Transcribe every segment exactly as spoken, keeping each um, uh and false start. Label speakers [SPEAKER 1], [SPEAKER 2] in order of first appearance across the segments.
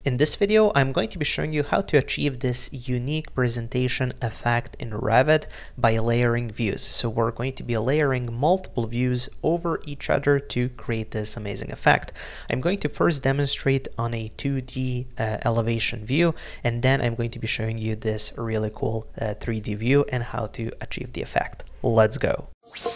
[SPEAKER 1] In this video, I'm going to be showing you how to achieve this unique presentation effect in Revit by layering views. So we're going to be layering multiple views over each other to create this amazing effect. I'm going to first demonstrate on a two D uh, elevation view, and then I'm going to be showing you this really cool uh, three D view and how to achieve the effect. Let's go.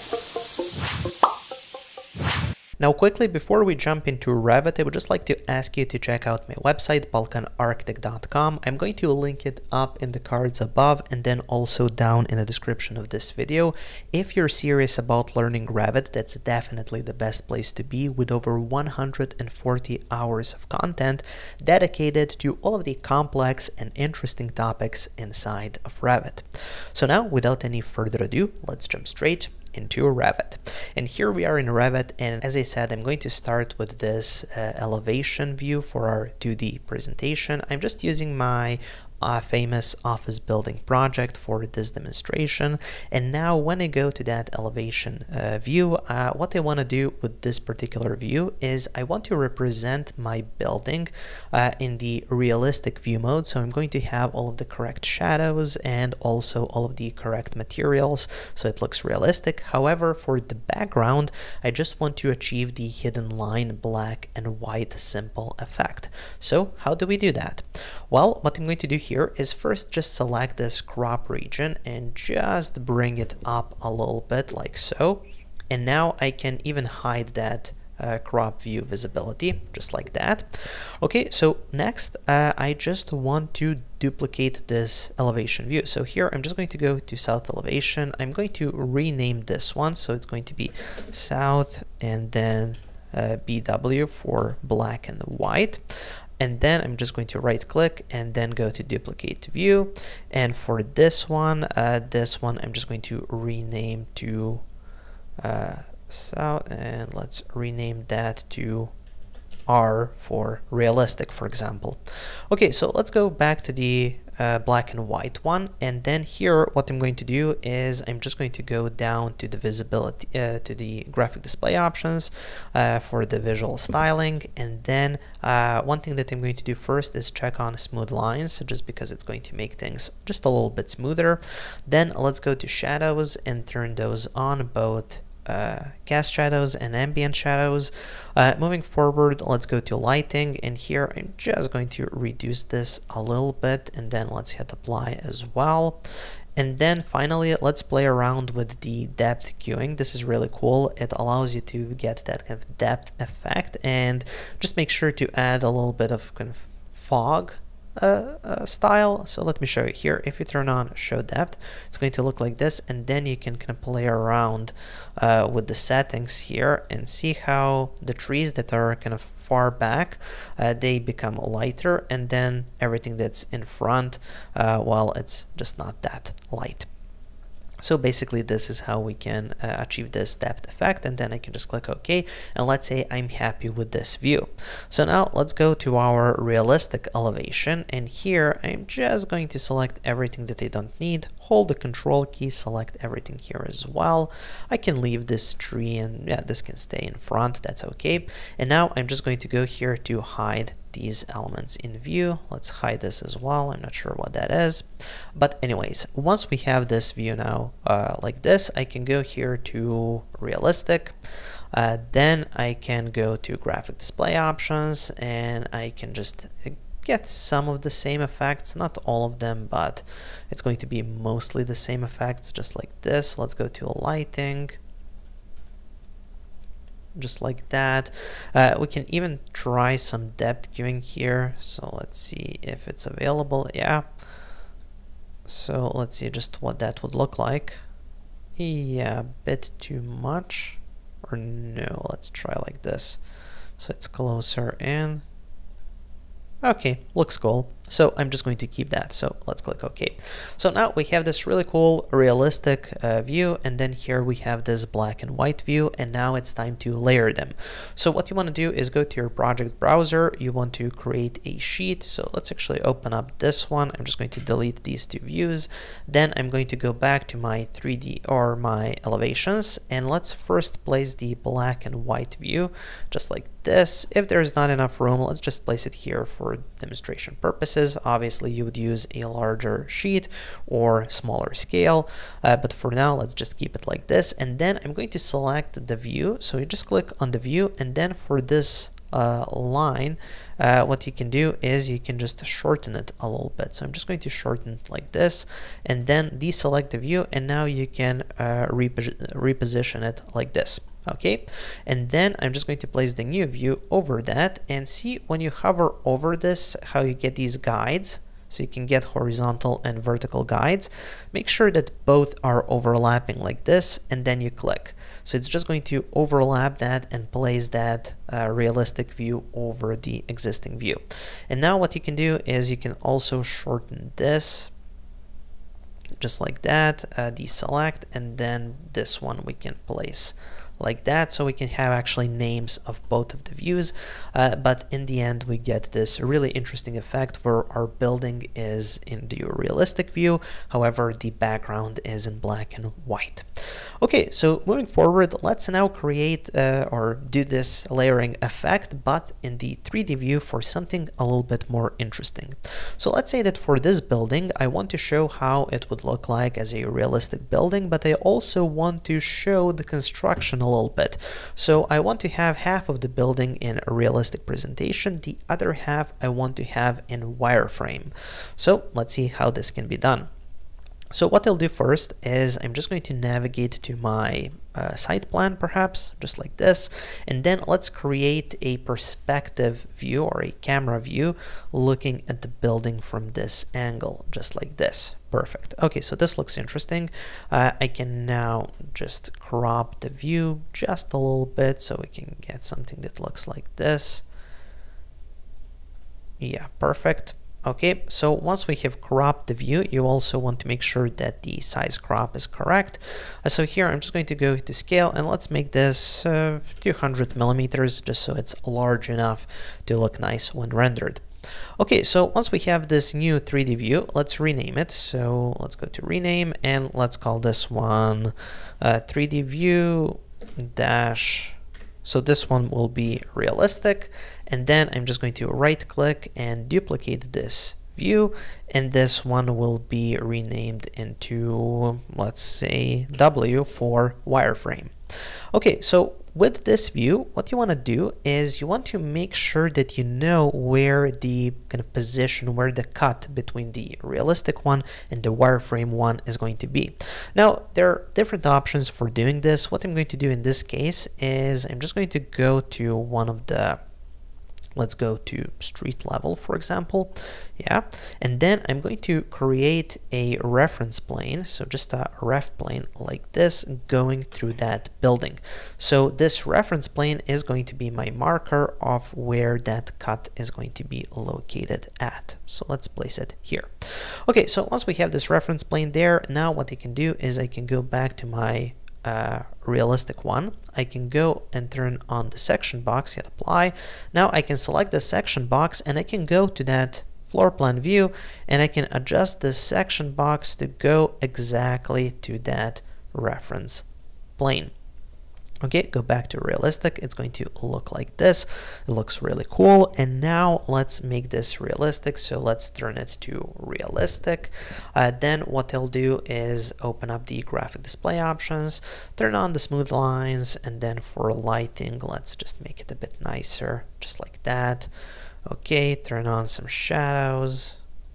[SPEAKER 1] Now quickly, before we jump into Revit, I would just like to ask you to check out my website, balkan architect dot com. I'm going to link it up in the cards above and then also down in the description of this video. If you're serious about learning Revit, that's definitely the best place to be, with over one hundred forty hours of content dedicated to all of the complex and interesting topics inside of Revit. So now, without any further ado, let's jump straight into Revit. And here we are in Revit, and as I said, I'm going to start with this uh, elevation view for our two D presentation. I'm just using my uh, famous office building project for this demonstration. And now when I go to that elevation uh, view, uh, what I want to do with this particular view is I want to represent my building uh, in the realistic view mode. So I'm going to have all of the correct shadows and also all of the correct materials so it looks realistic. However, for the background, I just want to achieve the hidden line black and white simple effect. So how do we do that? Well, what I'm going to do here is first just select this crop region and just bring it up a little bit like so. And now I can even hide that Uh, crop view visibility, just like that. Okay, so next uh, I just want to duplicate this elevation view. So here I'm just going to go to south elevation. I'm going to rename this one, so it's going to be south and then uh, B W for black and white. And then I'm just going to right click and then go to duplicate view. And for this one, uh, this one I'm just going to rename to uh, south, and let's rename that to R for realistic, for example. Okay, so let's go back to the uh, black and white one, and then here what I'm going to do is I'm just going to go down to the visibility uh, to the graphic display options uh, for the visual styling, and then uh, one thing that I'm going to do first is check on smooth lines, just because it's going to make things just a little bit smoother. Then let's go to shadows and turn those on, both Uh, cast shadows and ambient shadows. Uh, moving forward, let's go to lighting, and here I'm just going to reduce this a little bit, and then let's hit apply as well. And then finally, let's play around with the depth cueing. This is really cool. It allows you to get that kind of depth effect, and just make sure to add a little bit of kind of fog Uh, uh, style. So let me show you here. If you turn on show depth, it's going to look like this, and then you can kind of play around uh, with the settings here and see how the trees that are kind of far back, uh, they become lighter, and then everything that's in front, uh, well, it's just not that light. So basically this is how we can uh, achieve this depth effect, and then I can just click OK, and let's say I'm happy with this view. So now let's go to our realistic elevation, and here I'm just going to select everything that I don't need, hold the control key, select everything here as well. I can leave this tree, and yeah, this can stay in front, that's okay. And now I'm just going to go here to hide these elements in view. Let's hide this as well. I'm not sure what that is, but anyways, once we have this view now uh, like this, I can go here to realistic, uh, then I can go to graphic display options, and I can just get some of the same effects, not all of them, but it's going to be mostly the same effects, just like this. Let's go to lighting, just like that. Uh, we can even try some depth cueing here, so let's see if it's available. Yeah, so let's see just what that would look like. Yeah, a bit too much, or no, let's try like this, so it's closer in. Okay, looks cool. So I'm just going to keep that. So let's click OK. So now we have this really cool realistic uh, view, and then here we have this black and white view, and now it's time to layer them. So what you want to do is go to your project browser. You want to create a sheet. So let's actually open up this one. I'm just going to delete these two views. Then I'm going to go back to my three D or my elevations, and let's first place the black and white view just like this. If there's not enough room, let's just place it here for demonstration purposes. Obviously you would use a larger sheet or smaller scale, uh, but for now let's just keep it like this. And then I'm going to select the view. So you just click on the view, and then for this uh, line, uh, what you can do is you can just shorten it a little bit. So I'm just going to shorten it like this, and then deselect the view, and now you can uh, repos reposition it like this. Okay, and then I'm just going to place the new view over that, and see when you hover over this how you get these guides. So you can get horizontal and vertical guides. Make sure that both are overlapping like this, and then you click. So it's just going to overlap that and place that uh, realistic view over the existing view. And now what you can do is you can also shorten this just like that, uh, deselect, and then this one we can place like that, so we can have actually names of both of the views, uh, but in the end we get this really interesting effect where our building is in the realistic view, however the background is in black and white. Okay, so moving forward, let's now create uh, or do this layering effect, but in the three D view for something a little bit more interesting. So let's say that for this building I want to show how it would look like as a realistic building, but I also want to show the construction a little bit. So I want to have half of the building in a realistic presentation, the other half I want to have in wireframe. So let's see how this can be done. So what I'll do first is I'm just going to navigate to my uh, site plan, perhaps just like this, and then let's create a perspective view or a camera view looking at the building from this angle, just like this. Perfect. Okay, so this looks interesting. Uh, I can now just crop the view just a little bit so we can get something that looks like this. Yeah, perfect. Okay, so once we have cropped the view, you also want to make sure that the size crop is correct. Uh, so here I'm just going to go to scale, and let's make this uh, two hundred millimeters, just so it's large enough to look nice when rendered. Okay, so once we have this new three D view, let's rename it. So let's go to rename, and let's call this one uh, three D view dash. So this one will be realistic, and then I'm just going to right click and duplicate this view, and this one will be renamed into, let's say, W for wireframe. Okay, so with this view, what you want to do is you want to make sure that you know where the kind of position, where the cut between the realistic one and the wireframe one is going to be. Now, there are different options for doing this. What I'm going to do in this case is I'm just going to go to one of the, let's go to street level, for example. Yeah, and then I'm going to create a reference plane, so just a ref plane like this going through that building. So this reference plane is going to be my marker of where that cut is going to be located at. So let's place it here. Okay, so once we have this reference plane there, now what I can do is I can go back to my Uh, realistic one. I can go and turn on the section box, hit apply. Now I can select the section box, and I can go to that floor plan view, and I can adjust this section box to go exactly to that reference plane. Okay, go back to realistic. It's going to look like this. It looks really cool. And now let's make this realistic. So let's turn it to realistic. Uh, then what I'll do is open up the graphic display options, turn on the smooth lines, and then for lighting, let's just make it a bit nicer, just like that. Okay, turn on some shadows.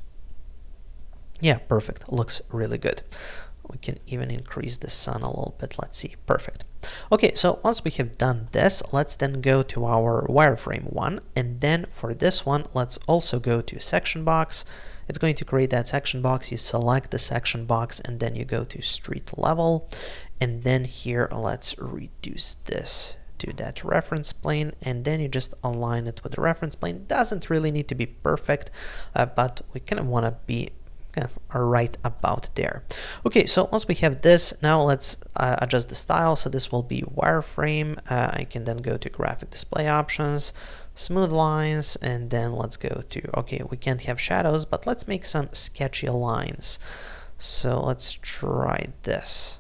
[SPEAKER 1] Yeah, perfect. Looks really good. We can even increase the sun a little bit. Let's see. Perfect. Okay, so once we have done this, let's then go to our wireframe one, and then for this one, let's also go to section box. It's going to create that section box. You select the section box, and then you go to street level, and then here let's reduce this to that reference plane, and then you just align it with the reference plane. Doesn't really need to be perfect, uh, but we kind of want to be kind of right about there. Okay, so once we have this, now let's uh, adjust the style. So this will be wireframe. Uh, I can then go to graphic display options, smooth lines, and then let's go to, okay, we can't have shadows, but let's make some sketchy lines. So let's try this.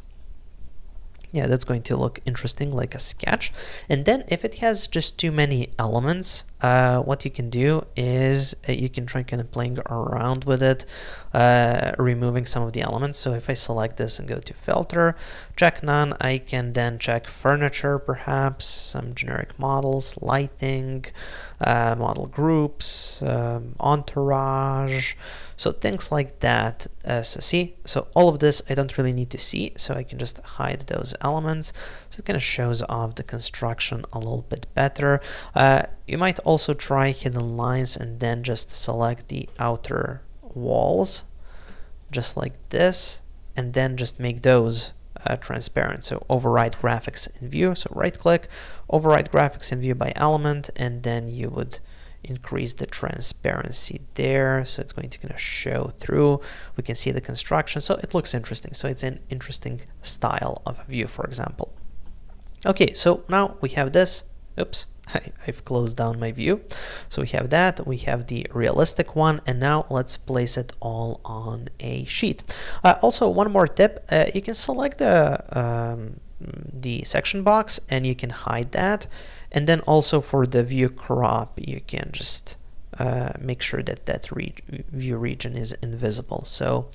[SPEAKER 1] Yeah, that's going to look interesting, like a sketch. And then if it has just too many elements, uh, what you can do is uh, you can try kind of playing around with it, uh, removing some of the elements. So if I select this and go to filter, check none, I can then check furniture, perhaps some generic models, lighting, uh, model groups, um, entourage. So things like that. Uh, so see, so all of this I don't really need to see, so I can just hide those elements. So it kind of shows off the construction a little bit better. Uh, you might also try hidden lines and then just select the outer walls, just like this, and then just make those uh, transparent. So override graphics in view. So right click, override graphics in view by element, and then you would increase the transparency there, so it's going to kind of show through. We can see the construction, so it looks interesting. So it's an interesting style of view, for example. Okay, so now we have this. Oops, I, I've closed down my view. So we have that, we have the realistic one, and now let's place it all on a sheet. Uh, also, one more tip, uh, you can select the um, the section box and you can hide that. And then also for the view crop, you can just uh, make sure that that re view region is invisible. So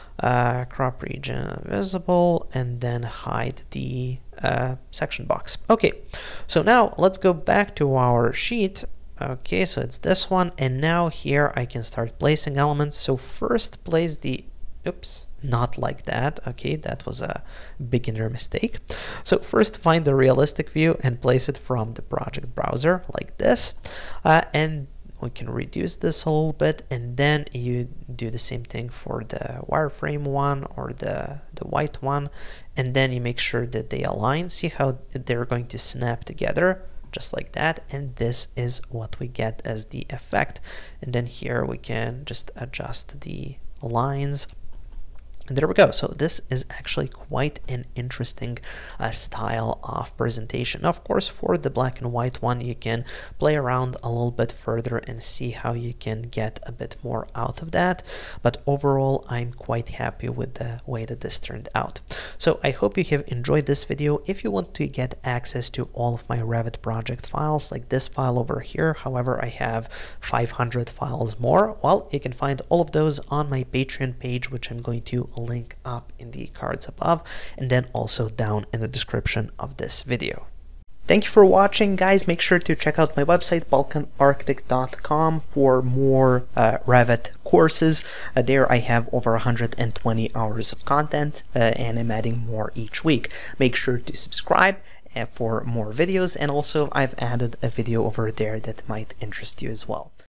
[SPEAKER 1] uh, crop region visible, and then hide the uh, section box. Okay, so now let's go back to our sheet. Okay, so it's this one, and now here I can start placing elements. So first place the, oops, not like that. Okay, that was a beginner mistake. So first find the realistic view and place it from the project browser like this, uh, and we can reduce this a little bit, and then you do the same thing for the wireframe one or the the white one, and then you make sure that they align. See how they're going to snap together, just like that, and this is what we get as the effect. And then here we can just adjust the lines. And there we go. So this is actually quite an interesting uh, style of presentation. Of course, for the black and white one, you can play around a little bit further and see how you can get a bit more out of that. But overall, I'm quite happy with the way that this turned out. So I hope you have enjoyed this video. If you want to get access to all of my Revit project files, like this file over here, however, I have five hundred files more, well, you can find all of those on my Patreon page, which I'm going to link up in the cards above, and then also down in the description of this video. Thank you for watching, guys. Make sure to check out my website, balkan architect dot com, for more uh, Revit courses. Uh, there I have over one hundred twenty hours of content, uh, and I'm adding more each week. Make sure to subscribe uh, for more videos, and also I've added a video over there that might interest you as well.